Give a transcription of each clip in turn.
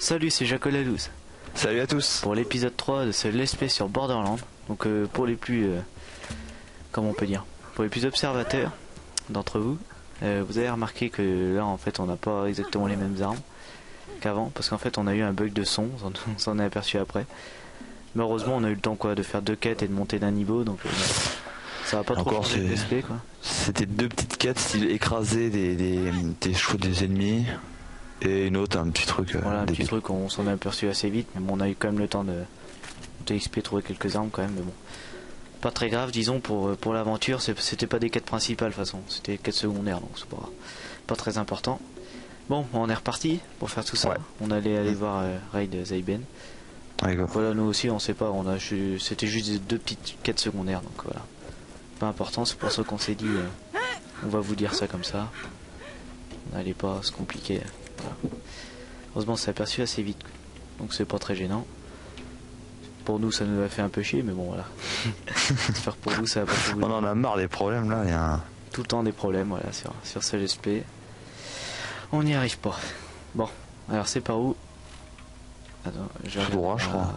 Salut, c'est Jaco Lalouz. Salut à tous. Pour l'épisode 3 de ce Let's Play sur Borderlands. Donc pour les plus... comment on peut dire, pour les plus observateurs d'entre vous, vous avez remarqué que là en fait on n'a pas exactement les mêmes armes qu'avant. Parce qu'en fait on a eu un bug de son, on s'en est aperçu après. Mais heureusement on a eu le temps de faire 2 quêtes et de monter d'un niveau. Donc ça va pas trop changer le Let's Play quoi. C'était 2 petites quêtes style écraser des chevaux des ennemis. Et une autre, un petit truc. Voilà, un petit truc, on s'en est aperçu assez vite, mais bon, on a eu quand même le temps de XP, trouver quelques armes quand même, mais bon. Pas très grave, disons, pour l'aventure, c'était pas des quêtes principales de toute façon, c'était des quêtes secondaires, donc c'est pas très important. Bon, on est reparti pour faire tout ça. Ouais. On allait aller voir Raid Zeiben. Voilà, nous aussi, on sait pas, c'était juste des 2 petites quêtes secondaires, donc voilà. Pas important, c'est pour ça qu'on s'est dit, on va vous dire ça comme ça. On n'allait pas se compliquer. Voilà. Heureusement, on s'est aperçu assez vite, donc c'est pas très gênant. Pour nous, ça nous a fait un peu chier, mais bon, voilà. J'espère pour vous, ça va pas tout. On en a marre des problèmes là, il y a tout le temps des problèmes, voilà, sur ce Let's Play. On n'y arrive pas. Bon, alors c'est par où? Attends, tout droit, je crois.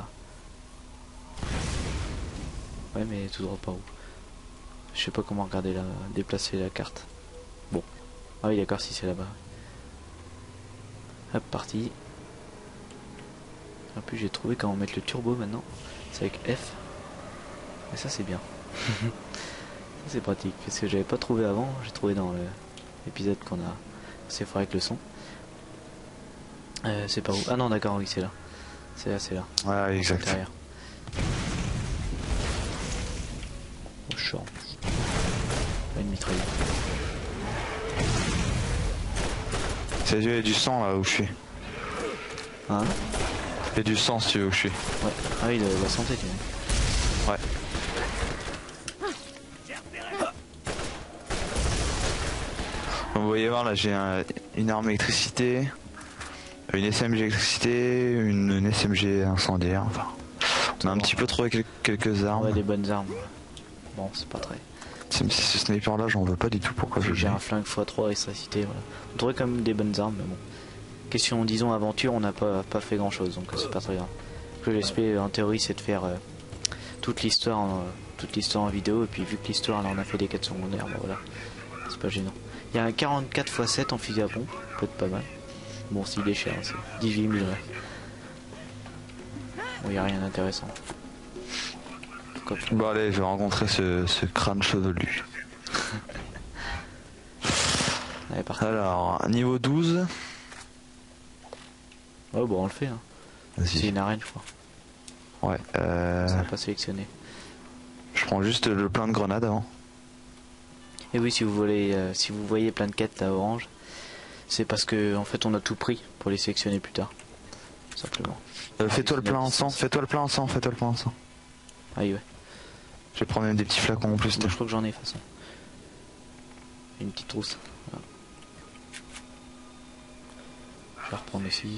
Ouais, mais tout droit par où? Je sais pas comment regarder déplacer la carte. Bon, ah oui, d'accord, si c'est là-bas. Hop, parti. En plus j'ai trouvé comment mettre le turbo maintenant. C'est avec F. Et ça c'est bien. Ça c'est pratique. Parce que j'avais pas trouvé avant. J'ai trouvé dans l'épisode qu'on a assez fort avec le son. C'est pas où? Ah non d'accord, oui c'est là. C'est là. Ouais, exact. Derrière. Oh champ. Une mitrailleuse. Il y a du sang là où je suis. Hein? Il y a du sang si tu veux où je suis. Ouais. Ah oui, la santé tu vois. Ouais. Vous voyez voir là j'ai une arme électricité, une SMG électricité, une SMG incendiaire, enfin. On a un petit peu trouvé quelques armes. Ouais, des bonnes armes. Bon, c'est pas très... Même si ce sniper là j'en veux pas du tout, pourquoi j'ai un flingue x3 électricité, voilà. On trouverait quand même des bonnes armes, mais bon. Question disons aventure, on n'a pas fait grand chose, donc c'est pas très grave. Ce que j'espère en théorie c'est de faire toute l'histoire en vidéo, et puis vu que l'histoire elle en a fait des quêtes secondaires, bon voilà. C'est pas gênant. Il y a un 44x7 en fusil à pompe, peut être pas mal. Bon s'il est cher, c'est 18 000 ouais. Bon il n'y a rien d'intéressant. Bon allez, je vais rencontrer ce crâne chevelu. Allez, alors, niveau 12. Oh bon on le fait hein. C'est une arène je crois. Ouais. Ça n'a pas sélectionné. Je prends juste le plein de grenades avant. Et oui, si vous voyez plein de quêtes à orange, c'est parce que en fait on a tout pris pour les sélectionner plus tard. Simplement. Fais-toi le plein en sang, fais-toi le plein en sang, fais-toi le plein en sang. Ah oui ouais. Je vais prendre même des petits flacons en plus. Moi, je crois que j'en ai de toute façon. Une petite trousse. Voilà. Je vais reprendre aussi.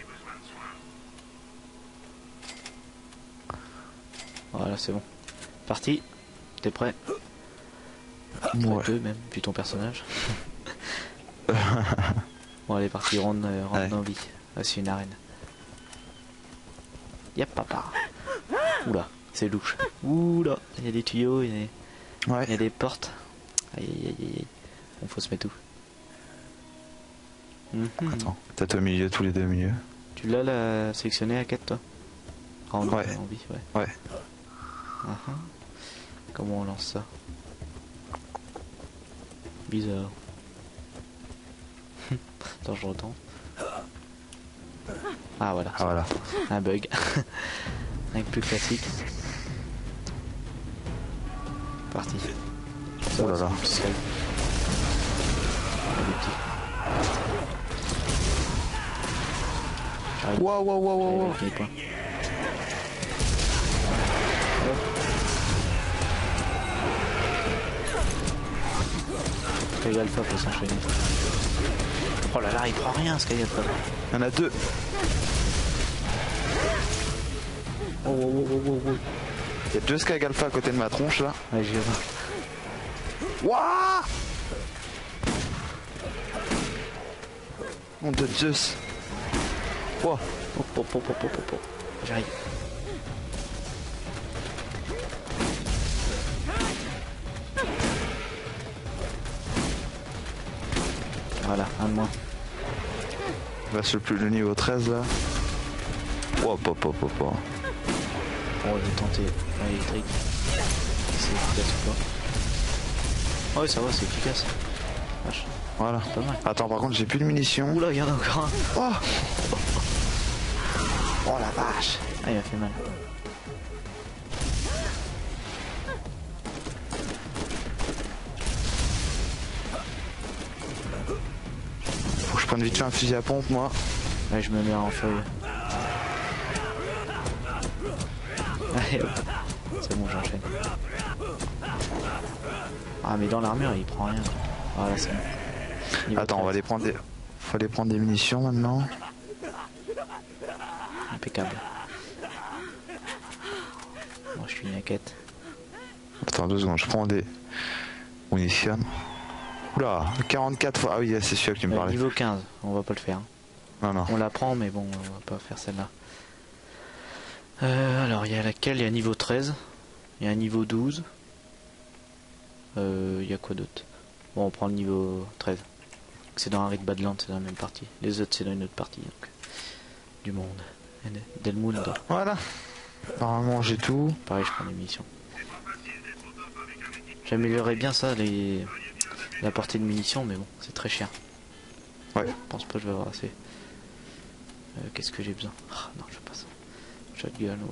Voilà, c'est bon. Parti. T'es prêt? Ouais. 2 même, puis ton personnage. Bon allez, parti, rentre dans vie. Ah, c'est une arène. Yep, papa. Oula. C'est louche. Ouh là, il y a des tuyaux, il y a des portes. Aïe aïe aïe aïe. Bon, faut se mettre où? Attends, peut-être au milieu, tous les deux au milieu. Tu l'as la sélectionné à 4 toi? En ouais. Vie, ouais. Ouais. Comment on lance ça? Bizarre. Attends, je retends. Ah voilà. Ah voilà. Un bug. Rien que plus classique. Parti. Oh là là. Waouh waouh waouh waouh. Sky Alpha peut s'enchaîner. Oh là là, il prend rien Sky Alpha. Il y en a 2. Oh, oh, oh, oh, oh. Il y a 2 Sky Alpha à côté de ma tronche là. Ouais, j'y vais. Wouah! Nom de Zeus. Wow. Hop, hop, hop, hop, hop, hop. J'arrive. Voilà, un de moins. Là sur le niveau 13 là. Hop hop hop hop hop. On va tenter l'électrique. C'est efficace ou pas? Ouais, ça va, c'est efficace. Vache. Voilà. Pas mal. Attends, par contre, j'ai plus de munitions. Oula, il y en a encore un. Oh, oh la vache. Ah, il m'a fait mal. Faut que je prenne vite fait un fusil à pompe, moi. Ouais, je me mets en feuille. Allez, hop. C'est bon, j'enchaîne. Ah, mais dans l'armure, il prend rien. Voilà, c'est bon. Niveau Attends, on va 13. les prendre des... Faut aller prendre des munitions maintenant. Impeccable. Moi, je suis une inquiète. Attends 2 secondes, je prends des munitions. Oula, 44 fois. Ah oui, c'est celui-là que tu me parlais. Niveau 15, on va pas le faire. Hein. Non, non. On la prend, mais bon, on va pas faire celle-là. Alors, il y a laquelle? Il y a niveau 13. Il y a un niveau 12. Il y a quoi d'autre? Bon, on prend le niveau 13. C'est dans Arid Badland, c'est dans la même partie. Les autres, c'est dans une autre partie. Donc, du monde. Del Mundo. Voilà. Apparemment, j'ai tout. Pareil, je prends des munitions. J'améliorerais bien ça, la portée de munitions, mais bon, c'est très cher. Ouais. Je pense pas que je vais avoir assez. Qu'est-ce que j'ai besoin? Ah, non, je passe. Shotgun, ouais.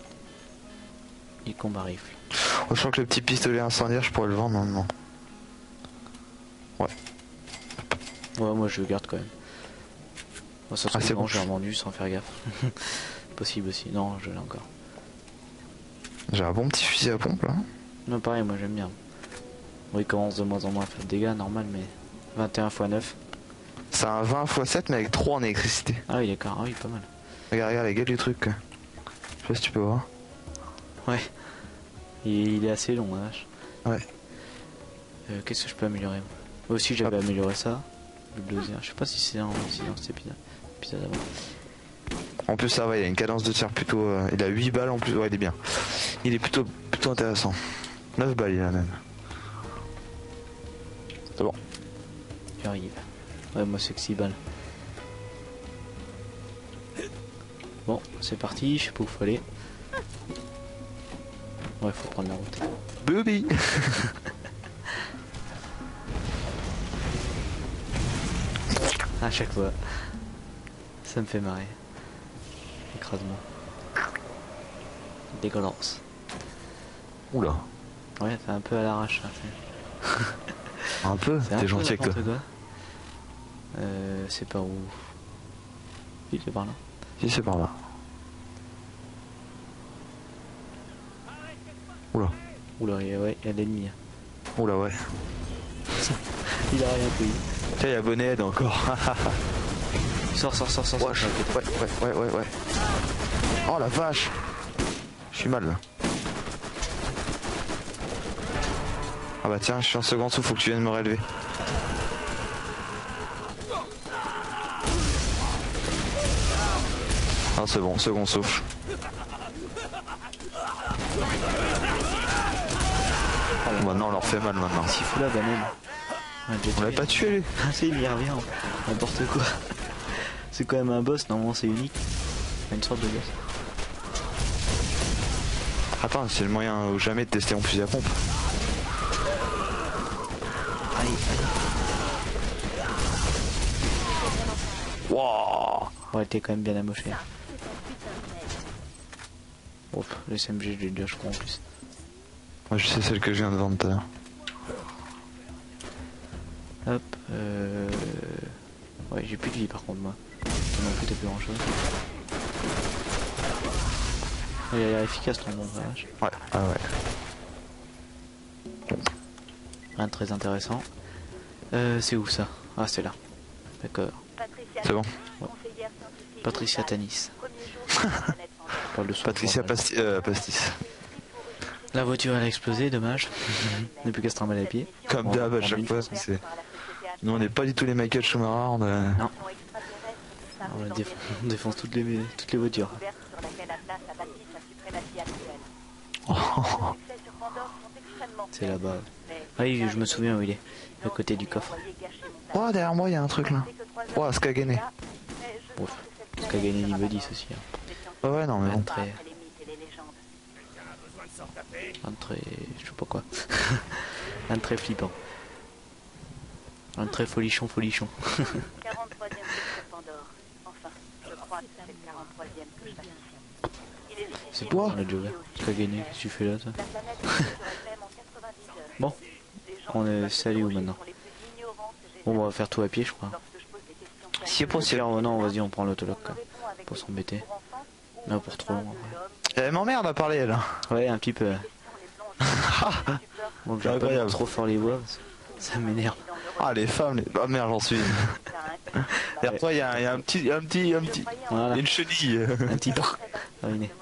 Et combat rifle. Oh, je crois que le petit pistolet incendiaire, je pourrais le vendre maintenant. Ouais. Ouais, moi je le garde quand même. Bon, ça se trouve, c'est non, bon. j'ai revendu sans faire gaffe. Possible aussi. Non, je l'ai encore. J'ai un bon petit fusil à pompe là. Non, pareil, moi j'aime bien. Bon, il commence de moins en moins à faire de dégâts, normal, mais 21 x 9. C'est un 20 x 7 mais avec 3 en électricité. Ah oui, d'accord. Ah oui, pas mal. Regarde, regarde du truc. Je sais pas si tu peux voir. Ouais. Il est assez long, la vache. Ouais. Qu'est-ce que je peux améliorer? Moi aussi, j'avais amélioré ça. Le deuxième. Je sais pas si c'est dans cet épisode avant. En plus ça va, il a une cadence de tir plutôt... il a 8 balles en plus, ouais il est bien. Il est plutôt intéressant. 9 balles il a même. C'est bon. J'arrive. Ouais, moi c'est que 6 balles. Bon, c'est parti, je sais pas où faut aller. Ouais, faut prendre la route. Booby. À chaque fois. Ça me fait marrer. Écrasement. Dégueulasse. Oula. Ouais, c'est un peu à l'arrache. Hein, Un peu. c'est un T'es peu gentil avec toi. n'importe quoi. C'est par où? Oui, c'est par là. Si c'est par là. Oula. Oula, ouais, il y a l'ennemi. Oula ouais. Il a rien pris. Tiens, il y a Bonnet encore. Sors. Ouais. Oh la vache. Je suis mal là. Ah bah tiens, je suis en second souffle, faut que tu viennes me relever. Ah c'est bon, second souffle. Maintenant on leur fait mal maintenant. S'il fout la banane. On l'a pas tué lui. Ah si, il y revient. N'importe quoi. C'est quand même un boss, normalement c'est unique. Une sorte de boss. Attends, c'est le moyen ou jamais de tester mon fusil à pompe. Aïe. Wouah. Ouais, t'es quand même bien amoché. Ouf, le SMG, je l'ai déjà, je crois en plus. Moi je sais celle que je viens de vendre tout à l'heure. Hop, ouais, j'ai plus de vie par contre, moi. Toi non plus, t'as plus grand chose. Il a l'air efficace ton bon vache. Ouais, ah ouais. Rien de très intéressant. C'est où ça? Ah, c'est là. D'accord. C'est bon. Ouais. Patricia Tanis. Je parle de son Patricia genre, Pastis. La voiture elle a explosé, dommage. On n'a plus qu'à se trimballer à pied. Comme d'hab à chaque fois, c'est... Nous on n'est pas du tout les Michael Schumacher, on a... Non. On défonce toutes les voitures. C'est là-bas. Ah oui, je me souviens où il est. À côté du coffre. Oh, derrière moi, il y a un truc là. Oh, Skagane. Ouf. Parce qu'a gagné niveau 10 aussi. Hein. Ouais, non, mais bon. Un très... je sais pas quoi. Un très flippant. Un très folichon. C'est toi le Joker. Qu'a gagné, qu'est-ce que tu fais là toi? Bon, on est salut où maintenant? Bon, on va faire tout à pied je crois. Si est possible. Non, vas-y, on prend l'autologue pour s'embêter. Non, pour trop long. Elle m'emmerde à parler elle. Ouais, un petit peu. Bon, j'ai pas trop fort les voix, ça m'énerve. Ah, les femmes, les... Ah merde, j'en suis. Derrière toi, il y a un petit... Voilà. Une chenille. Un petit peu. Terminé.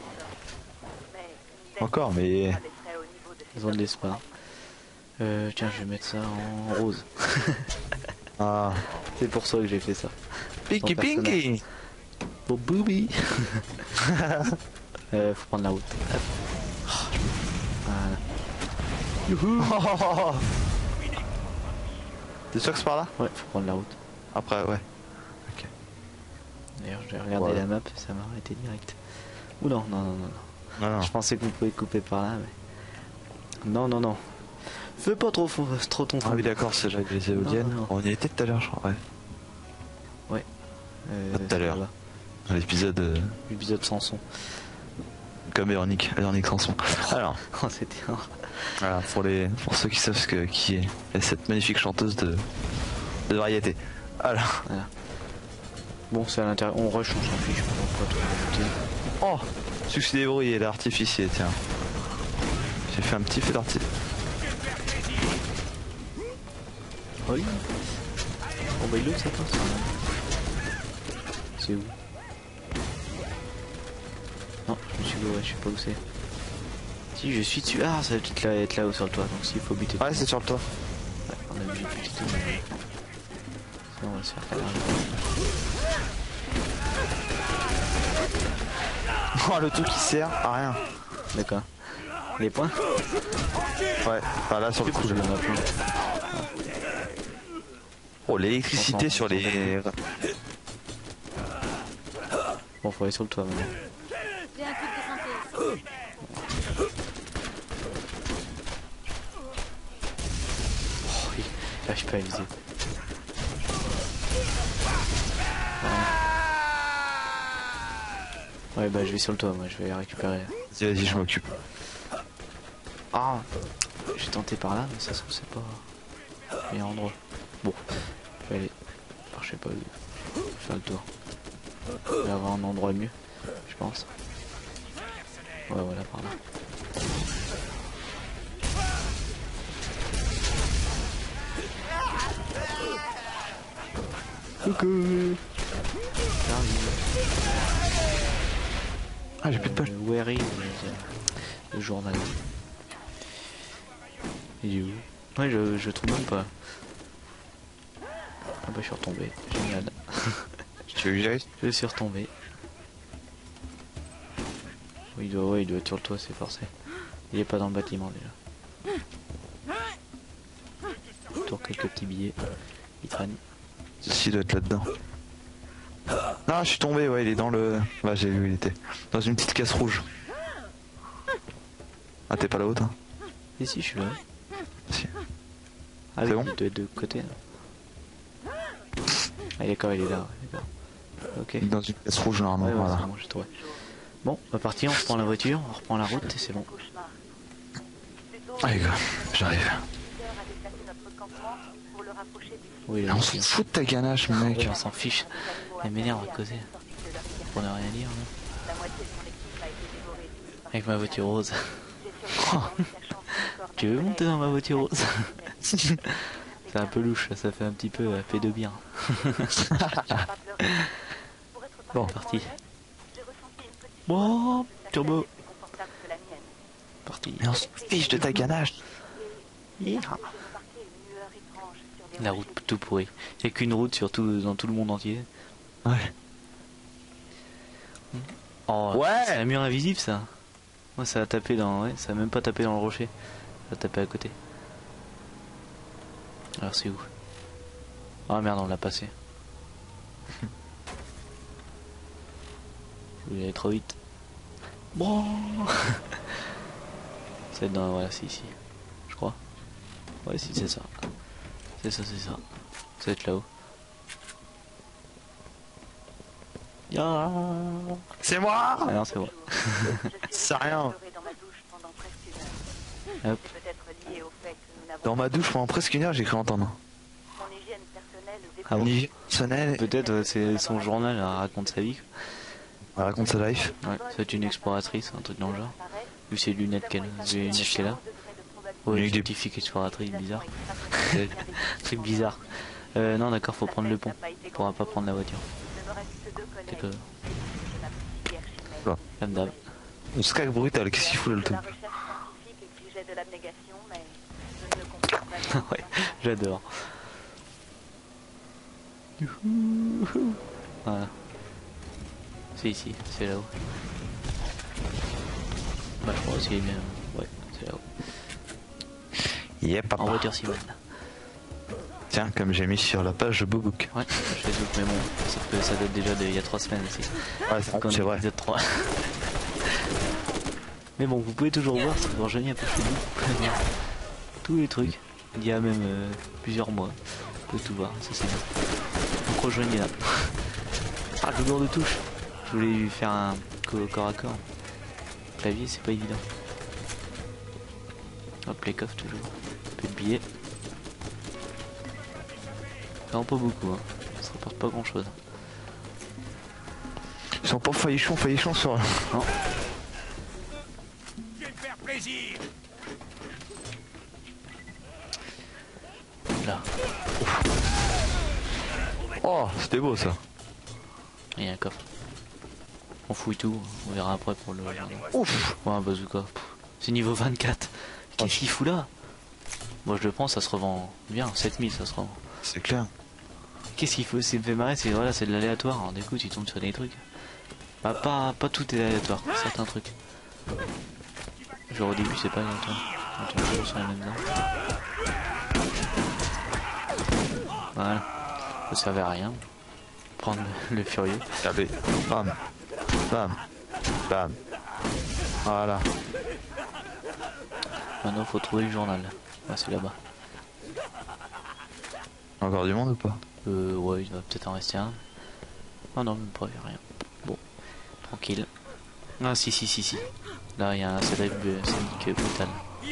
Encore, mais... Zone d'espoir. Tiens, je vais mettre ça en rose. Ah. C'est pour ça que j'ai fait ça. Pinky Pinky. Oh booby. Faut prendre la route. Voilà. Youhou. T'es sûr que c'est par là? Ouais, faut prendre la route. Après, ouais. Ok. D'ailleurs, j'ai regardé la map, ça m'a arrêté direct. Ou non. Non. Je pensais qu'on pouvait couper par là, mais... Non. Fais pas trop ton Ah oui, d'accord, c'est là les éoliennes. Non. On y était tout à l'heure, je crois, ouais. Ouais. Tout à l'heure. Dans l'épisode... L'épisode sans son. Comme Véronique Sanson. Alors... Oh, c'était... Voilà, pour ceux qui savent qui est cette magnifique chanteuse de variété. Voilà. Bon, c'est à l'intérieur. On rush, on s'en fiche. Oh, succès débrouillé, l'artificier, tiens. J'ai fait un petit feu d'artifice. Oui. Bon, bah, il est où ça passe? C'est où? Non, je me suis gouré, je sais pas où c'est. Si, je suis dessus. Ah, ça va peut-être être là-haut sur le toit, donc s'il faut buter. Ouais, c'est sur le toit. Ouais, on a obligé de buter tout. Sinon, on va se faire caler. Oh, le tout qui sert à rien. D'accord. Les points? Ouais, enfin là sur le coup, j'en ai plein. Oh, l'électricité sur les... Bon, faut aller sur le toit maintenant. J'ai un truc de santé. Oh, oui. J'arrive pas à viser. Ouais, bah je vais sur le toit, moi je vais récupérer. Vas-y, je m'occupe. Ah, j'ai tenté par là, mais ça se trouve c'est pas le meilleur endroit. Bon, je vais aller par je sais pas où. Faire le tour. Il va y avoir un endroit mieux, je pense. Ouais, voilà, par là. Coucou. Ah, j'ai plus de balles. Where is le journal? Il est où? Ouais, je trouve même pas. Ah bah je suis retombé, génial. Tu veux que j'y aille? Je suis retombé. Oui, il doit être sur le toit, c'est forcé. Il est pas dans le bâtiment déjà. Autour quelques petits billets. Il traîne. Ceci doit être là-dedans. Ah, je suis tombé, ouais, il est dans le... Bah, j'ai vu, il était dans une petite caisse rouge. Ah, t'es pas là-haut, hein? Et si, je suis là. Si. Ah C'est oui, bon de côté. Là. Ah d'accord, il est là. D'accord. Ok. Il est dans une caisse rouge, normalement, Ouais, voilà. c'est bon, j'ai trouvé. Bon, on va partir, on reprend la voiture, on reprend la route et c'est bon. Allez, gars, j'arrive. Oui, On s'en fout de ta ganache, mec. Ouais, on s'en fiche. Elle m'énerve à causer. Pour ne rien dire. Hein. Avec ma voiture rose. Tu veux monter dans ma voiture rose? C'est un peu louche, ça fait un petit peu pédobien. Bon, parti. Bon, turbo. Parti. Mais on se fiche de ta ganache. La route tout pourrie. Il n'y a qu'une route surtout dans tout le monde entier. Ouais. Oh, Ouais. c'est un mur invisible ça. Moi ça a tapé dans... Ouais, ça a même pas tapé dans le rocher. Ça a tapé à côté. Alors c'est où? Ah merde, on l'a passé. Je voulais aller trop vite. Bon. Ça va être dans... Voilà, c'est ici. Je crois. Ouais, si, c'est ça. C'est ça, c'est ça. Ça va être là-haut. Ya. C'est moi. Ah non, c'est moi. C'est rien. Hop. Dans ma douche pendant presque 1 heure, j'ai cru entendre. Ah bon. Hygiène personnelle. Peut-être c'est son journal, elle raconte sa vie. Elle raconte sa life. Ouais, c'est une exploratrice, un truc dans le genre. Vu ses lunettes qu'elle a. Ouais, Avec des- scientifique exploratrice, bizarre. Truc bizarre. Non, d'accord, faut prendre le pont. On pourra pas prendre la voiture. C'est que... Bon. Comme d'hab. On se cague brutal, qu'est-ce qu'il fout là le truc? Ouais, j'adore. Voilà. C'est ici, c'est là-haut. Bah je crois aussi, ouais, c'est là-haut. Yep, En papa. voiture Simone. Tiens, comme j'ai mis sur la page Bobook. Ouais, je les ouvre, mais bon, sauf que ça date déjà d'il y a 3 semaines aussi. Ouais, Comme c'est vrai. l'épisode 3. Mais bon, vous pouvez toujours voir, c'est Virginie un peu chez vous. Tous les trucs, il y a même plusieurs mois. Vous pouvez tout voir, ça c'est bien. Donc rejoignez là. Ah, le lourd de touche. Je voulais lui faire un corps à corps. Clavier, c'est pas évident. Hop, les coffres toujours. Un peu de billets. Non, pas beaucoup, hein. Ça rapporte pas grand chose. Ils sont pas faillichons sur... Non. Là, Oh, c'était beau ça. il y a un coffre. On fouille tout, on verra après pour le... Ouf. Ouais, un bazooka. Pff, c'est niveau 24. Qu'est-ce qu'il fout là? Moi je le prends, ça se revend bien. 7000 ça se revend. C'est clair. Qu'est-ce qu'il faut? C'est me fait marrer, c'est voilà, c'est de l'aléatoire. Alors du coup tu tombes sur des trucs. Bah pas tout est aléatoire, certains trucs. Genre au début c'est pas aléatoire. On tombe toujours sur les mêmes armes. Voilà. Ça servait à rien. Prendre le furieux. Regardez. Bam. Bam. Bam. Voilà. Maintenant faut trouver le journal. Ah, c'est là-bas. Encore du monde ou pas? Ouais, il va peut-être en rester un. Ah non, même pas, il y a rien. Bon, tranquille. Ah si. Là il y a un syndic brutal.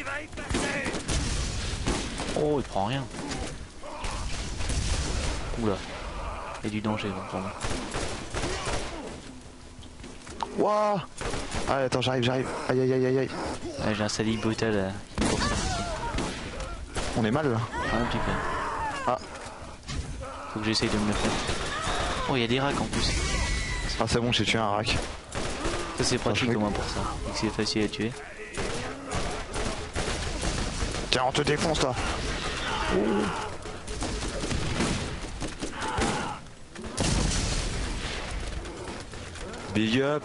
Oh, il prend rien. Oula. Il y a du danger donc, pour moi. Wouah. Ah, attends, j'arrive. Aïe. Ouais, j'ai un syndic brutal qui me poursuit. On est mal là. Ah, un petit peu. Ah. Faut que j'essaye de me le faire. Oh, il y a des racks en plus. Ah, c'est bon, j'ai tué un rack. Ça c'est pratique je au moins pour ça. Et que c'est facile à tuer. Tiens, on te défonce toi. Big up.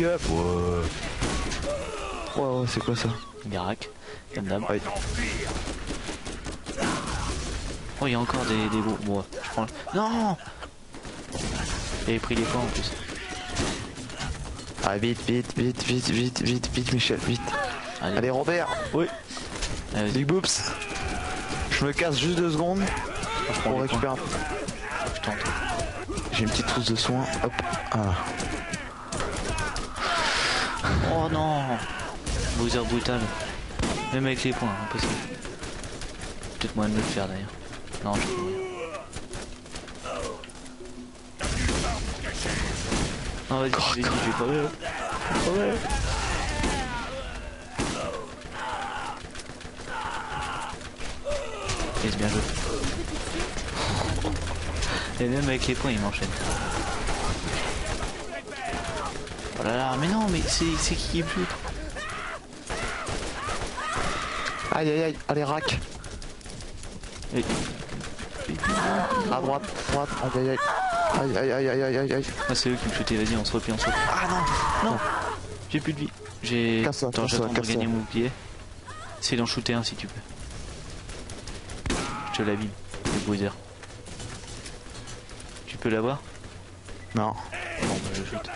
Ouais, c'est quoi ça? Des racks. Comme d'hab. Ouais. Oh, il y a encore des gros. Bon, je prends. Non! J'avais pris les points en plus. Ah, vite, Michel, vite. Allez, Robert. Oui. Allez, vas-y. Big Boops. Je me casse juste 2 secondes Je prends pour les points. récupérer. Je tente. J'ai une petite trousse de soins. Hop. Voilà. Oh non! Bowser brutal. Même avec les points, impossible. Peut-être moyen de le faire d'ailleurs. Non, je peux rien. Non, vas-y, je vais crever. Yes, bien joué. Et même avec les points, il m'enchaîne. Oh là là, mais non, mais c'est qui est plus? Aïe, allez, rack. Et... À droite, aïe. Aïe aïe aïe aïe aïe aïe aïe. Ah, c'est eux qui me shootaient, vas-y, on se replie, on se replie. Ah non. Non, j'ai plus de vie. J'ai. Casse-toi, Attends, casse-toi, j'attends de casse-toi. gagner mon bouclier. Essaye d'en shooter un si tu peux. Je te l'abîme, le bruiser. Tu peux l'avoir? Non. Bon, bah, je shoot.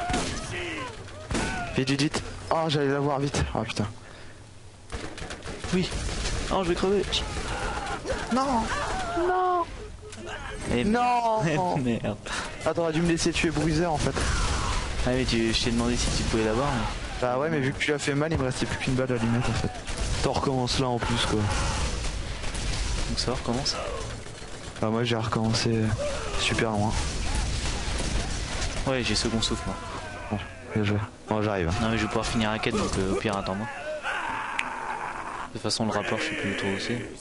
Vite vite vite. Oh j'allais la voir vite. Oh putain. Oui. Oh, je vais crever. Non. Non. Eh, Non. merde. Ah t'aurais dû me laisser tuer Bruiser en fait. Ah, mais je t'ai demandé si tu pouvais l'avoir. Mais... Bah ouais mais vu que tu l'as fait mal il me restait plus qu'une balle à lui mettre en fait. T'en recommences là en plus quoi. Donc ça recommence. Bah moi j'ai recommencé super loin. Ouais, j'ai second souffle moi. Bon, bien joué. Bon j'arrive. Non, mais je vais pouvoir finir la quête, donc au pire, attends-moi. De toute façon, le rapport, je sais plus trop où c'est. Ouais,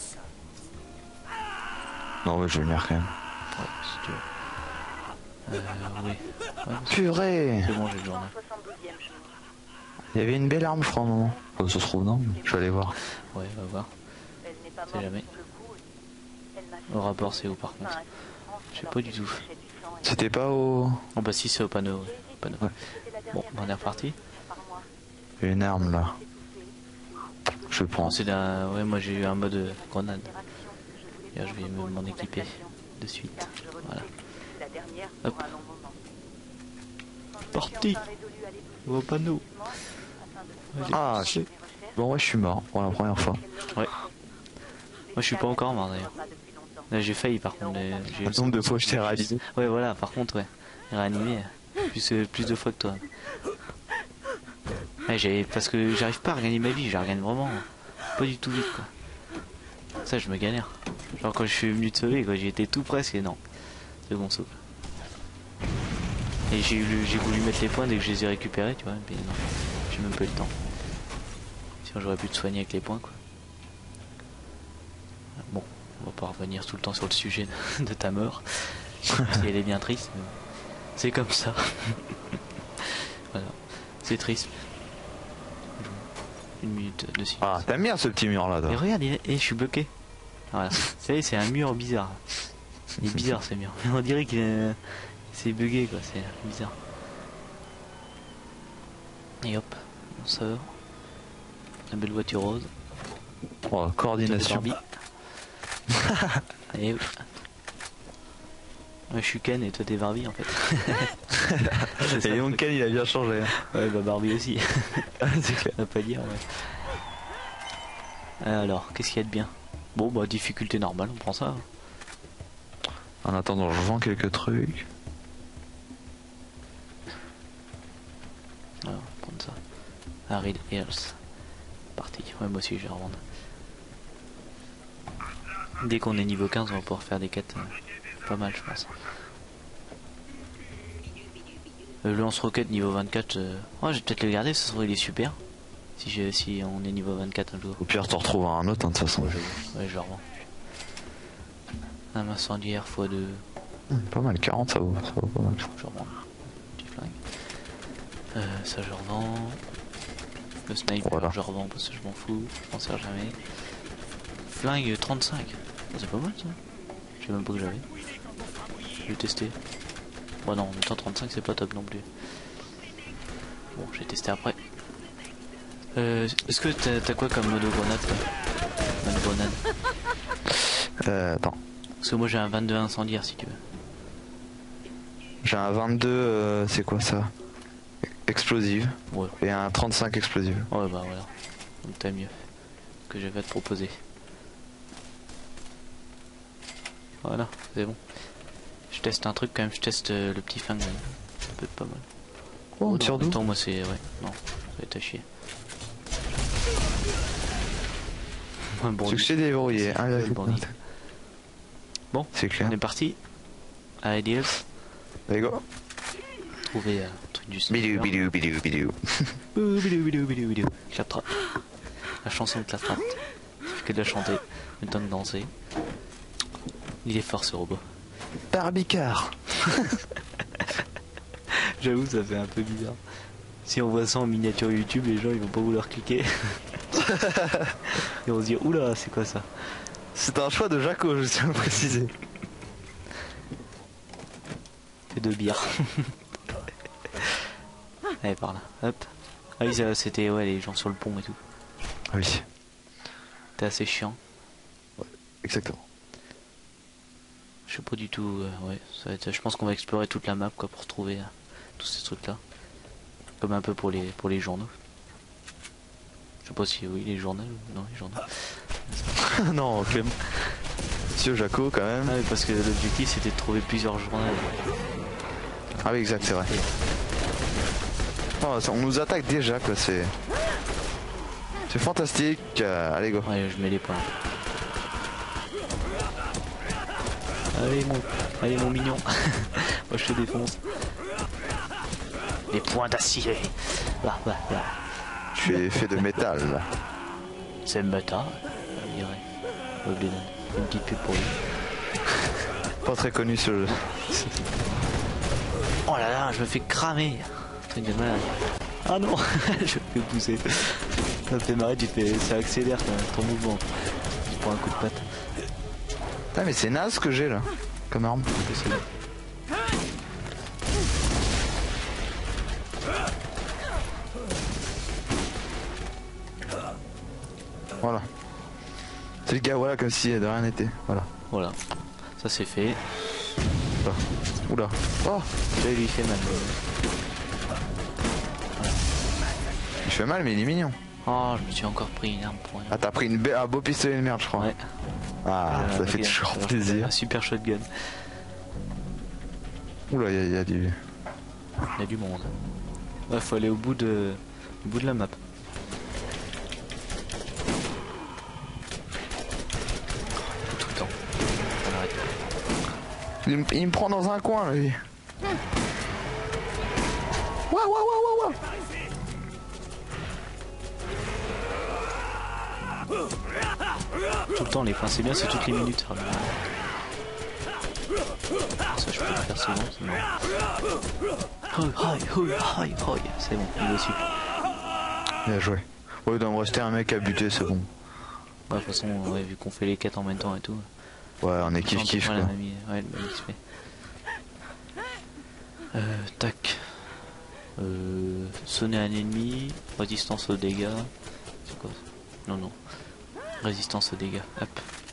Non mais je vais venir quand même. si tu veux. Oui. Ouais, Purée. c'est bon, j'ai le journal. Il y avait une belle arme je crois à un moment. Oh, ça se trouve non. Je vais aller voir. Ouais, on va voir. C'est jamais. Le rapport, c'est où par contre? Je sais pas du tout. C'était pas au... Oh bah si, c'est au panneau. Ouais. Panneau. Ouais. Bon, on est reparti. Il y a une arme là. Je prends. Bon, c'est la... Ouais, moi j'ai eu un mode grenade. Et là, je vais m'en équiper de suite. Voilà. Hop. Parti. Au panneau. Allez. Ah bon ouais je suis mort pour la première fois. Ouais. Moi je suis pas encore mort d'ailleurs. Là j'ai failli par contre. J'ai eu Le nombre de fois que je t'ai réalisé. Ouais voilà, par contre ouais. Réanimé. Plus de fois que toi. Ouais, parce que j'arrive pas à regagner ma vie, je la regagne vraiment pas du tout vite quoi. Ça je me galère. Genre quand je suis venu te sauver quoi, j'y étais tout presque et non. C'est bon souffle. Et j'ai voulu mettre les points dès que je les ai récupérés, tu vois, mais non. J'ai même pas eu le temps. Sinon j'aurais pu te soigner avec les points quoi. Bon, on va pas revenir tout le temps sur le sujet de ta mort. Si elle est bien triste, mais c'est comme ça. Voilà. C'est triste. Une minute de silence. Ah t'aimes bien ce petit mur là Et toi. regarde, je suis bloqué. Voilà. Vous savez, c'est un mur bizarre. Il est bizarre ce mur. On dirait qu'il est... C'est bugué quoi, c'est bizarre. Et hop, on sort. La belle voiture rose. Oh coordination. Barbie. Et oui. Ouais, je suis Ken et toi t'es Barbie en fait. Et donc Ken il a bien changé. Hein. Ouais bah Barbie aussi. C'est clair. On va pas dire ouais. Alors, qu'est-ce qu'il y a de bien? Bon bah difficulté normale, on prend ça. En attendant je vends quelques trucs. Alors, on va prendre ça. Arid Hills. Parti. Ouais moi aussi je vais revendre. Dès qu'on est niveau 15 on va pouvoir faire des quêtes pas mal je pense. Le lance-roquette niveau 24, oh, je vais peut-être le garder, ça se trouve il est super. Si on est niveau 24 un jour. Au pire t'en retrouves un autre hein, de toute façon. Ouais, je le revends. Un incendiaire x2. Pas mal, 40 ça vaut pas mal. Je revends. Petit flingue. Ça je revends. Le sniper Voilà. je revends parce que je m'en fous. Je m'en sers jamais. Flingue 35. Oh, c'est pas mal ça. Je sais même pas que j'avais. Je vais tester. Bon non, en même temps 35 c'est pas top non plus. Bon, j'ai testé après. Est-ce que t'as quoi comme mode grenade toi? Mode grenade. Attends. Parce que moi j'ai un 22 incendiaire si tu veux. J'ai un 22, c'est quoi ça? Explosive. Ouais. Et un 35 explosive. Ouais bah voilà. Donc t'as mieux. Que je vais te proposer. Voilà, c'est bon. Je teste un truc quand même, je teste le petit flingue. Ça peut être pas mal. Oh, on tire d'où? Attends, moi c'est... Ouais, non, ça va être à chier. Bon, Succès déverrouillé. Ah, le bandit. Bon, c'est clair. on est parti. À Ideals. Allez go. Trouver un truc du Bidou bidou bidou bidou. Bidou bidou bidou bidou. Claptrap. La chanson de Claptrap. Il fait que de la chanter, le temps de danser. Il est fort ce robot. Barbicard. J'avoue, ça fait un peu bizarre. Si on voit ça en miniature YouTube, les gens ils vont pas vouloir cliquer. Ils vont se dire oula, c'est quoi ça? C'est un choix de Jaco, je tiens à le préciser. de bière. Allez, par là, hop. Ah oui, c'était ouais, les gens sur le pont et tout. Oui, C'était assez chiant. exactement. Je sais pas du tout, ouais, ça va être, je pense qu'on va explorer toute la map quoi pour trouver tous ces trucs là. Comme un peu pour les journaux. Je sais pas si oui les journaux, non les journaux. Non, quand même. Monsieur Jaco, quand même. Ah oui, parce que l'objectif c'était de trouver plusieurs journaux. Ah oui, exact, c'est vrai. Oh, on nous attaque déjà, quoi, c'est fantastique. Allez, go. Ouais, je mets les points. Allez mon mignon. Moi je te défonce. Les points d'acier. Là. Tu es fait de métal. C'est méta, je dirais. Une petite pub pour lui. Pas très connu ce jeu. Oh là là, je me fais cramer. Truc de malade. Ah non, je me fais pousser. Ça me fait marrer, ça accélère ton mouvement. Tu prends un coup de patte. Putain, mais c'est naze ce que j'ai là, comme arme. Voilà. C'est le gars, voilà, comme si de rien n'était. Voilà, ça c'est fait. Oula. Oula. Oh, Là il lui fait mal. il fait mal, mais il est mignon. Oh, je me suis encore pris une arme pour rien. Ah, t'as pris un beau pistolet de merde, je crois. Ouais. Ah, ça fait toujours plaisir. Un super shotgun. Oula, il y a du... Il y a du monde. Ouais, faut aller au bout de la map. Tout le temps. On arrête pas. Il me prend dans un coin, lui. Waouh. Tout le temps, les points c'est bien, c'est toutes les minutes. Ça je peux le faire souvent, c'est bon. C'est bon, il est aussi. Bien joué. Ouais, il doit me rester un mec à buter, c'est bon. Ouais, de toute façon, ouais, vu qu'on fait les quêtes en même temps et tout. Ouais, on est kiff quoi. Ouais, le même XP. Tac. Sonner un ennemi, résistance aux dégâts. C'est quoi ça? Non. Résistance aux dégâts. Hop.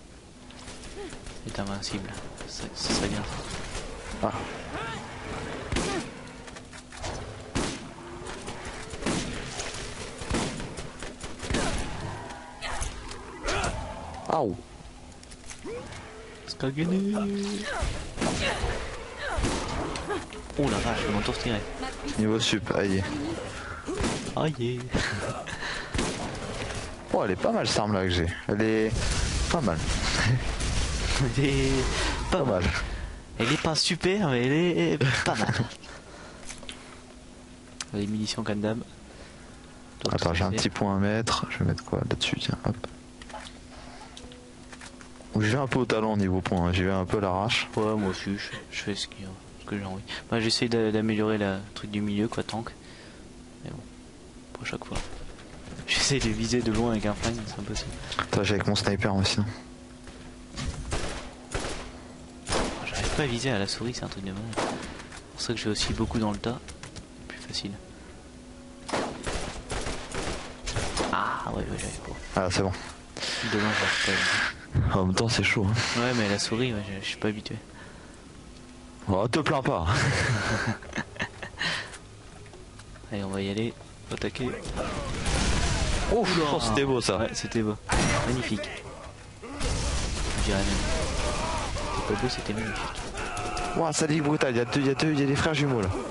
Est invincible. Ça serait bien. Ah. Aouh. Skagenu. Oh la vache, je m'en tournerai. Niveau sup, aïe. Aïe. Oh, elle est pas mal cette arme là que j'ai. Elle est pas mal. Elle est Pas mal. Elle est pas super, mais elle est pas mal. Les munitions Gundam. Attends, j'ai un petit point à mettre. Je vais mettre quoi là-dessus, tiens, hop. J'y vais un peu au talent niveau point, j'y vais un peu à l'arrache. Ouais, moi aussi, je fais ce que j'ai envie. Bah, j'essaie d'améliorer le truc du milieu, quoi, tank. Mais bon, pour chaque fois. J'essaie de viser de loin avec un flingue, c'est impossible. Toi, j'ai avec mon sniper moi sinon. J'arrive pas à viser à la souris, c'est un truc de malade. C'est pour ça que j'ai aussi beaucoup dans le tas. Plus facile. Ah ouais, j'avais pas. Ah, c'est bon. Demain, je vais pas. En même temps, c'est chaud. Hein. Ouais, mais la souris, ouais, je suis pas habitué. Oh, te plains pas. Allez, on va y aller. Attaquer. Oh, c'était beau ça. Ouais, c'était beau. Magnifique. Je dirais même. C'était pas beau, c'était magnifique. Ouah, ça dit brutal, il y a des frères jumeaux là.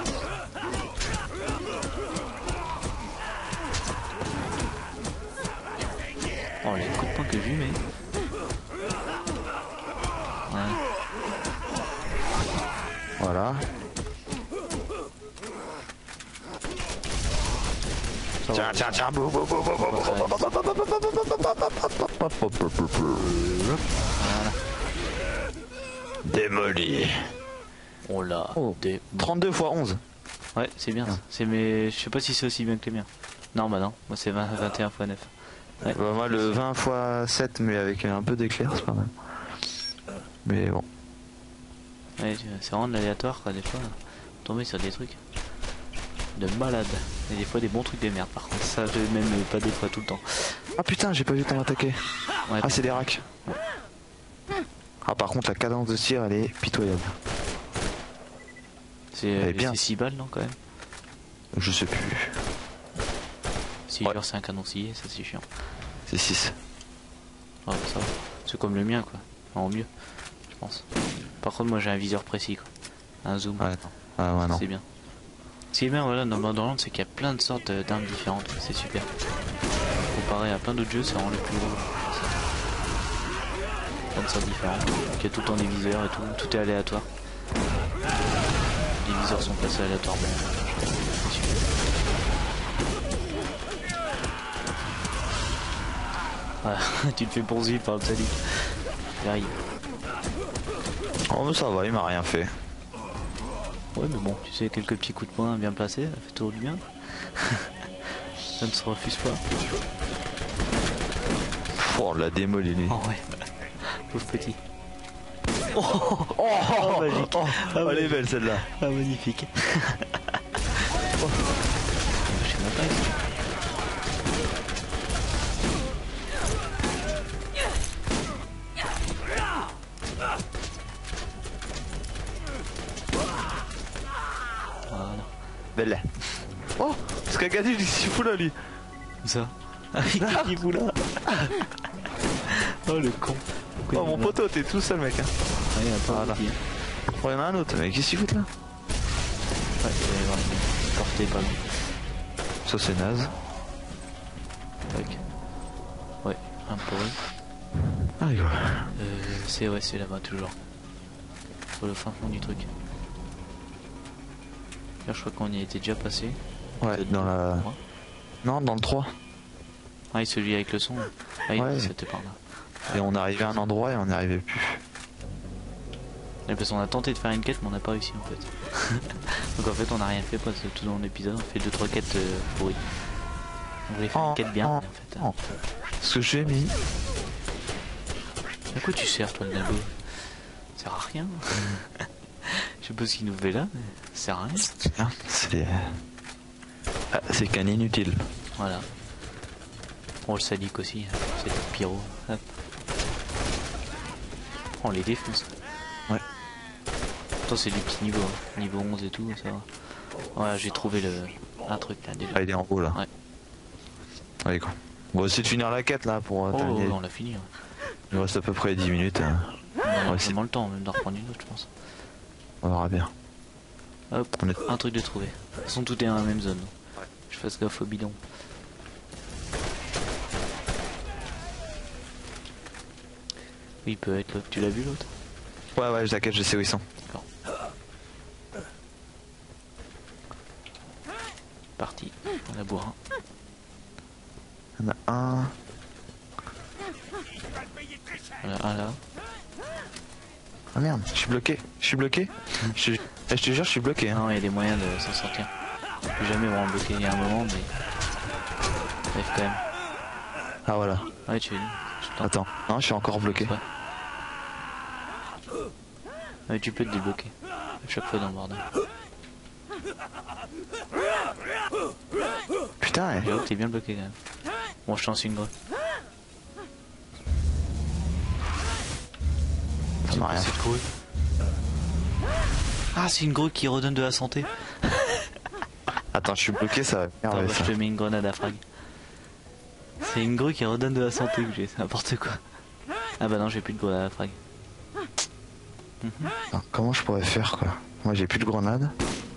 Oh, les coups de poing que je lui mets. Ouais. Voilà. Tiens. Démoli. On l'a. Oh, 32 x 11. Ouais, c'est bien. Mais je sais pas si c'est aussi bien que les miens. Non, bah non. Moi, c'est 21 x 9. Ouais. Bah, moi, le 20 x 7, mais avec un peu d'éclair, c'est pas mal. Mais bon. Ouais, c'est vraiment de l'aléatoire quoi, des fois. Tomber sur des trucs de malade. Et des fois des bons trucs de merde par contre. Ça, je même pas des fois tout le temps. Ah putain, j'ai pas vu ton attaquer. Ouais, Ah, c'est des racks. Ah, par contre, la cadence de tir, elle est pitoyable. c'est bien. 6 balles non quand même. Je sais plus. Si Ouais. genre c'est un canon scié, ça c'est chiant. C'est 6. Ouais, ça va. C'est comme le mien quoi. En mieux, je pense. Par contre moi j'ai un viseur précis quoi. Un zoom. Ouais, non. Ah, ouais, non. C'est bien. Ce qui est bien voilà dans Borderlands c'est qu'il y a plein de sortes d'armes différentes. C'est super. Comparé à plein d'autres jeux, c'est vraiment le plus gros. Plein de sortes différentes. Il y a tout le temps des viseurs et tout. Tout est aléatoire. Les viseurs sont placés aléatoirement. C'est super. Voilà, tu te fais poursuivre par le sadique. J'arrive. Oh, mais ça va, il m'a rien fait. Ouais mais bon, tu sais, quelques petits coups de poing bien placés, ça fait toujours du bien. Ça ne se refuse pas. Oh, la démoli lui. Oh ouais. Pauvre petit. Oh, magique. Oh, elle est belle celle-là. Ah magnifique. Oh. Je sais même pas ici. Voilà. Belle. Oh, ce qu'a gagné, il s'y fout là lui. Comme ça. Ah oui, qu'est-ce qu'il fout là? Oh le con. Pourquoi Oh, il est mon là? poteau, t'es tout seul, mec. Hein. Ouais, il y en a pas Voilà. beaucoup. Oh, il y en a un autre, mais qu'est-ce qu'il fout là? Ouais, il va y avoir une portée pas loin. Ça, c'est naze. Tac. Ouais, un pour eux. Ah, rigole. C'est là-bas toujours. Sur le fin fond du truc. Là, je crois qu'on y était déjà passé. Ouais, dans la. Ouais. Non, dans le 3. Ah, et celui avec le son. Ah, oui, Ouais. c'était par là. Et on est arrivé à un endroit et on n'y arrivait plus. Et parce qu'on a tenté de faire une quête, mais on n'a pas réussi en fait. Donc en fait, on n'a rien fait parce que tout dans l'épisode, on fait 2-3 quêtes pourries. On voulait faire une quête bien, mais en fait. Oh. Ce que j'ai mis. À quoi tu sers, toi, le nabo? Ça sert à rien. Je sais pas ce qu'il nous fait là, mais ça sert à rien. Hein, c'est. Ah, c'est qu'un inutile. Voilà. On le sadique aussi, hein. C'est le pyro. Hop. On les défonce. Ouais. Pourtant c'est des petits niveaux, hein. Niveau 11 et tout, ça va. Voilà, j'ai trouvé un truc là déjà. Ah, il est en haut là. Ouais. Allez, quoi. On va essayer de finir la quête là pour Oh, terminer. on l'a fini. Ouais. Il nous reste à peu près 10 minutes. On a Ouais, c'est- vraiment le temps même d'en reprendre une autre, je pense. On verra bien. Hop, On est- un truc de trouver. De toute façon, tout est dans la même zone. Je fasse gaffe au bidon. Oui, il peut être l'autre. Tu l'as vu l'autre? Ouais, ouais, la quête, je sais où ils sont. D'accord. Parti. On a boire un. Il y en a un. Voilà, un là. Ah merde, je suis bloqué. Je suis bloqué. je te jure, je suis bloqué. Hein. Non, il y a des moyens de s'en sortir. On peut jamais vraiment bloquer. Il y a un moment, mais. Bref, quand même. Ah voilà. Ouais, tu Attends. Non, je suis encore bloqué. Ouais. Ouais, tu peux te débloquer. À chaque fois dans le bordel. Putain, Et oh, t'es bien bloqué quand même. Bon, je te lance une grotte. ça m'a rien C'est fait. cool. Ah, c'est une grotte qui redonne de la santé. Attends, je suis bloqué, ça va Attends, m'énerver bah, ça. je te mets une grenade à frag. C'est une grue qui redonne de la santé que j'ai, c'est n'importe quoi. Ah bah non, j'ai plus de grenade à frag. Attends, comment je pourrais faire quoi? Moi j'ai plus de grenade.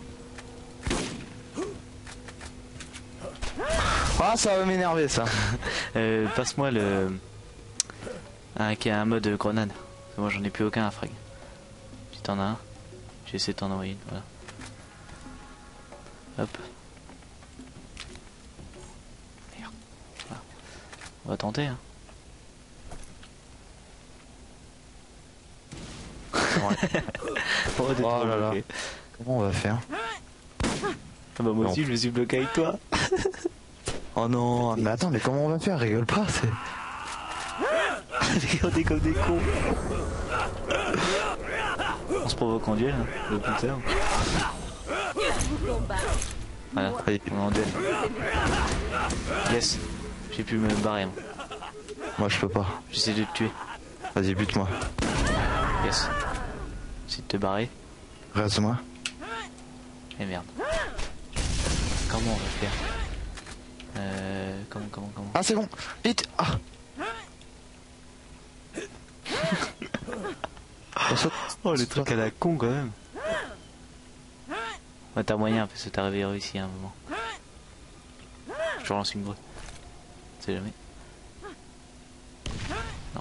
Ah, ça va m'énerver ça. Passe-moi le. Qui a un mode grenade. Parce que moi j'en ai plus aucun à frag. Si t'en as un, j'essaie de t'en envoyer une, voilà. Hop. Merde. Voilà. On va tenter, hein. Oh, t'es Oh trop là là. bloqué. Comment on va faire? Ah bah moi aussi je me suis bloqué avec toi. Oh non, mais attends, mais comment on va faire? Rigole pas, c'est. On est comme des cons. On se provoque en duel, hein, le punter. Voilà, Allez. on est en duel. Yes, j'ai pu me barrer. Moi je peux pas. J'essaie de te tuer. Vas-y, bute-moi. Yes. J'essaie de te barrer. Reste-moi. Et merde. Comment on va faire comment Ah, c'est bon. Vite. Ah. Oh, les trucs à la con quand même. Ouais, t'as moyen parce que t'as réussi à un moment. Je relance une grue. On sait jamais. Non.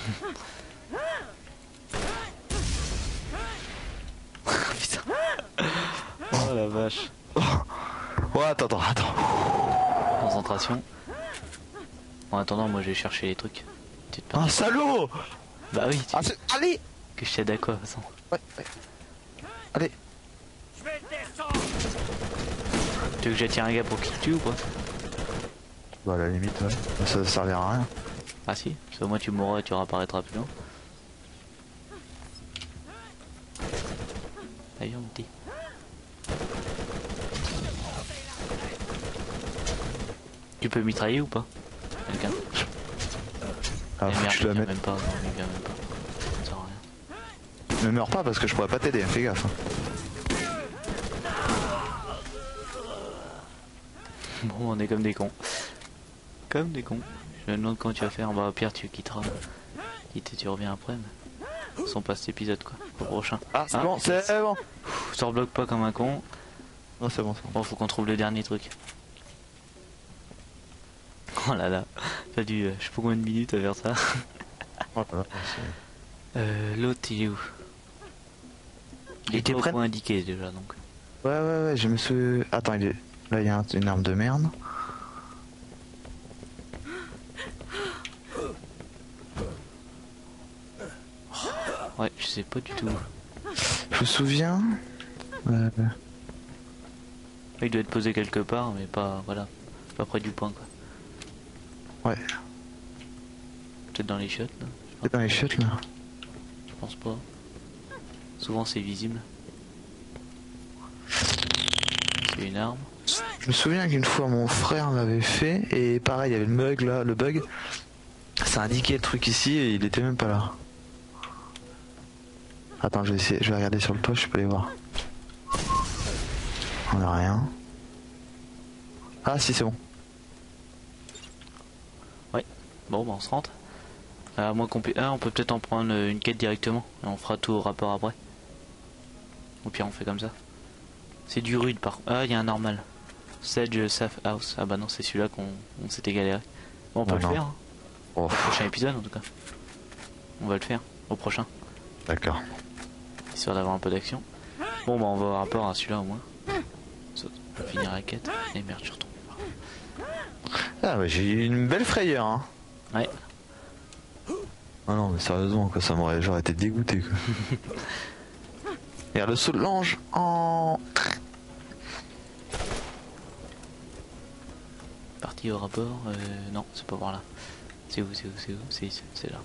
Putain. Oh la vache. Ouais, attends. Concentration. En attendant, moi je vais chercher les trucs. Petite Ah, partie. salaud. Bah oui, Ah, allez. que je t'aide à quoi de toute façon. Ouais. Allez. Tu veux que j'attire un gars pour qu'il te tue ou pas? Bah, à la limite, ouais. Ça servira à rien. Ah si, parce que moi tu mourras et tu réapparaîtras plus loin. Allez, on petit. Tu peux mitrailler ou pas? Quelqu'un? Ah, Eh faut que merde, je la il vient mette. même pas, non, il vient même pas. Ça sert à rien. Ne meurs pas parce que je pourrais pas t'aider, fais gaffe. Bon, on est comme des cons. Comme des cons. Je me demande quand tu vas faire. Bah, au pire, tu quitteras. Tu reviens après. Mais... Sans pas cet épisode, quoi. Au prochain. Ah, c'est bon, c'est bon. Ça rebloque pas comme un con. Non, c'est bon, c'est bon. Bon, faut qu'on trouve le dernier truc. Oh là là. T'as dû, je sais pas combien de minutes à faire ça. Oh là là, L'autre, il est où? Il était prêt? au point indiqué déjà, donc. ouais, je me suis... Attends, il est... Là, il y a une arme de merde. Ouais, je sais pas du tout. Je me souviens... Il doit être posé quelque part, mais pas, voilà, pas près du point, quoi. Ouais. Peut-être dans les chiottes, là. C'est dans les chiottes, là. Je pense pas. Souvent c'est visible. C'est une arme. Je me souviens qu'une fois mon frère l'avait fait et pareil il y avait le bug là, ça indiquait le truc ici et il était même pas là. Attends, je vais regarder sur le toit, je peux les voir. On a rien. Ah si, c'est bon. Ouais. Bon bah on se rentre. À moins qu'on peut... Ah, on peut peut-être en prendre une quête directement et on fera tout au rapport après. Au pire on fait comme ça. C'est du rude par contre. Ah, il y a un normal. Sedge Safe House. Ah bah non, c'est celui-là qu'on s'était galéré. Bon, on peut Oh le non. faire. Hein. Oh, Au prochain épisode en tout cas. On va le faire. Au prochain. d'accord. Histoire d'avoir un peu d'action. Bon bah on va au rapport à celui-là au moins. Saute. On va finir la quête. Et merde, je suis retombé. Ah bah j'ai eu une belle frayeur hein. Ouais. Ah non mais sérieusement quoi, j'aurais été dégoûté quoi. Regarde le saut de l'ange en... Parti au rapport. Non, c'est pas par là. C'est où? C'est là.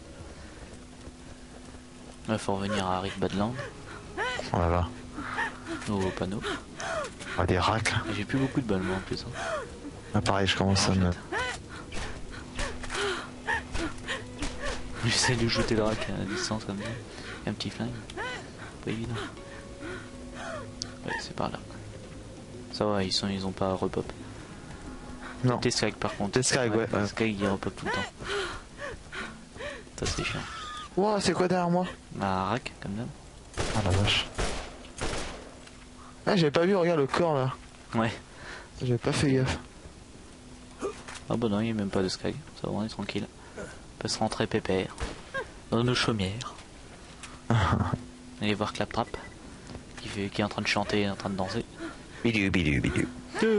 Il faut revenir à Rick Badland. Voilà. Au panneau. Ah, des racks. Et j'ai plus beaucoup de balles moi en plus. Hein. Ah pareil, je commence à me... J'essaie de shooter le rack à distance comme ça. Un petit flingue. Pas évident. Ouais, c'est par là. Ça va, ils ont pas repop. Non. T'es Skag par contre. T'es Skag, ouais. Skag il repop tout le temps. Ça c'est chiant. Wow, c'est quoi derrière moi? Bah, rack comme d'hab. Ah la vache. Ah j'avais pas vu, regarde le corps là. Ouais. J'avais pas fait gaffe. Ah bah non, il n'y a même pas de Skag. Ça va, on est tranquille. On peut se rentrer pépère. Dans nos chaumières. Allez voir Claptrap. Qui est en train de chanter, en train de danser. Bidou bidou bidou.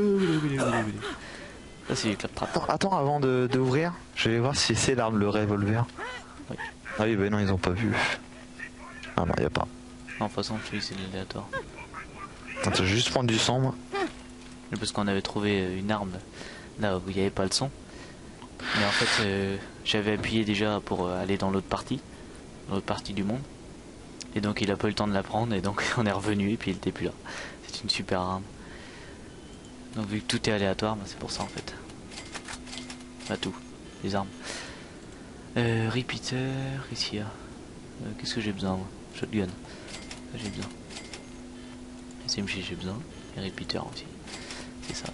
Ça c'est Claptrap. Attends, avant d'ouvrir, je vais voir si c'est l'arme, le revolver. Oui. Ah oui, bah non, ils ont pas vu. Ah non, y a pas. Non, de toute façon, celui c'est l'aléatoire. Attends, je vais juste prendre du sang, moi. Parce qu'on avait trouvé une arme là où il n'y avait pas le son. Mais en fait, j'avais appuyé déjà pour aller dans l'autre partie du monde. Et donc il a pas eu le temps de la prendre et donc on est revenu et puis il était plus là. C'est une super arme. Donc vu que tout est aléatoire, bah, c'est pour ça en fait. Pas tout, les armes. Repeater, ici. Qu'est-ce que j'ai besoin moi? Shotgun. Ça, j'ai besoin. SMG j'ai besoin. Et repeater aussi. C'est ça.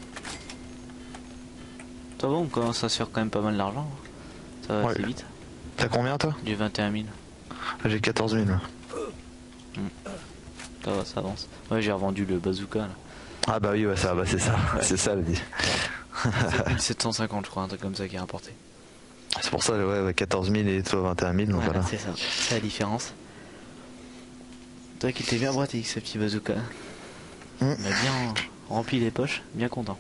Ça va, on commence à se faire quand même pas mal d'argent. Ça va assez vite. T'as combien toi? J'ai 21 000. J'ai 14 000. Ça va, ça avance. Ouais, j'ai revendu le bazooka là. Ah bah oui, ouais, ça, bah c'est ça. C'est ça le dit. 1750 je crois, un truc comme ça qui est rapporté. C'est pour ça, ouais, 14 000 et toi 21 000, donc Voilà, voilà. c'est ça. C'est la différence. Toi qui t'es bien pratique ce petit bazooka. On a bien rempli les poches, bien content.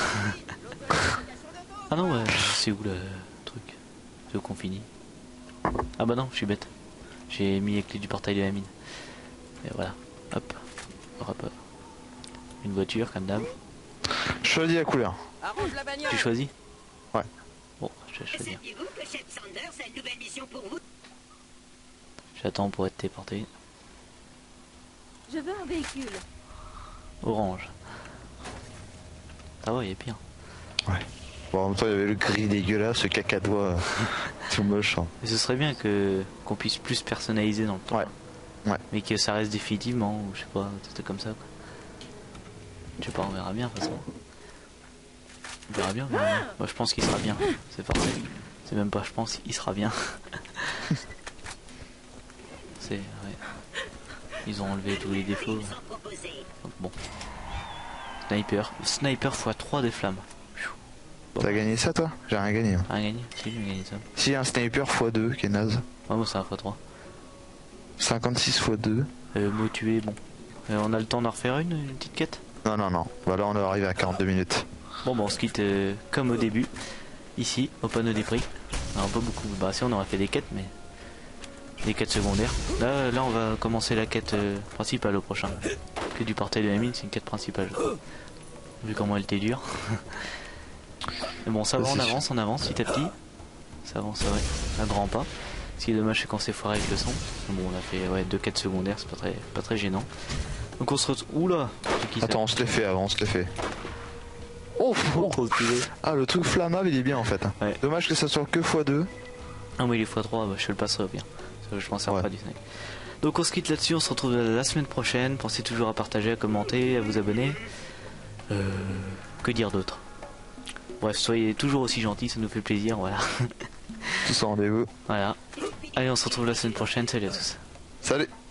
Ah non, ouais, c'est où le truc? C'est où qu'on finit? Ah bah non, je suis bête. J'ai mis les clés du portail de la mine. Et voilà, hop, hop. Une voiture comme d'hab. Choisis la couleur. Tu choisis? Ouais. Bon, je vais choisir. Saviez-vous que Chef Sanders a une nouvelle mission pour vous? J'attends pour être téléporté. Je veux un véhicule. Orange. Ah ouais, il est pire. Ouais. Bon, en même temps, il y avait le gris dégueulasse, ce cacadois tout moche. Hein. Mais ce serait bien qu'on puisse plus personnaliser dans le temps. Ouais. Ouais. Mais que ça reste définitivement, ou je sais pas, c'était comme ça quoi. Je sais pas, on verra bien de toute façon. On verra bien, on verra bien. Moi je pense qu'il sera bien, c'est parfait. C'est même pas je pense, il sera bien. C'est, ouais. Ils ont enlevé tous les défauts. Donc bon. Sniper x3 des flammes. Bon. T'as gagné ça toi? J'ai rien gagné. Hein. Rien gagné? Si, j'ai gagné ça. Si, un sniper x2 qui est naze. Ah moi c'est un x3. 56 x2. Mot tué, bon. On a le temps d'en refaire une petite quête? Non, non, non. Voilà, on est arrivé à 42 minutes. Bon, on se quitte comme au début. Ici, au panneau des prix. Alors pas beaucoup. Bah si on aurait fait des quêtes, mais des quêtes secondaires. Là on va commencer la quête principale au prochain. Que du portail de la mine, c'est une quête principale. Je crois. Vu comment elle était dure. Mais bon, ça va, on avance petit à petit. Ça avance, ouais, à grands pas. Ce qui est dommage, c'est qu'on s'est foiré avec le son. Bon, on a fait ouais, 2 quêtes secondaires, c'est pas très gênant. Donc on se retrouve. Oula! Attends, on se les fait avant, on se les fait. Oh, ah, le truc flammable il est bien en fait. Ouais. Dommage que ça soit que x2. Ah oui, les x3, bah, je le passerai au pire. Je m'en sers pas du snack. Donc on se quitte là-dessus, on se retrouve la semaine prochaine. Pensez toujours à partager, à commenter, à vous abonner. Que dire d'autre? Bref, soyez toujours aussi gentils, ça nous fait plaisir, voilà. Tous en rendez-vous. Voilà. Allez, on se retrouve la semaine prochaine, salut à tous. Salut.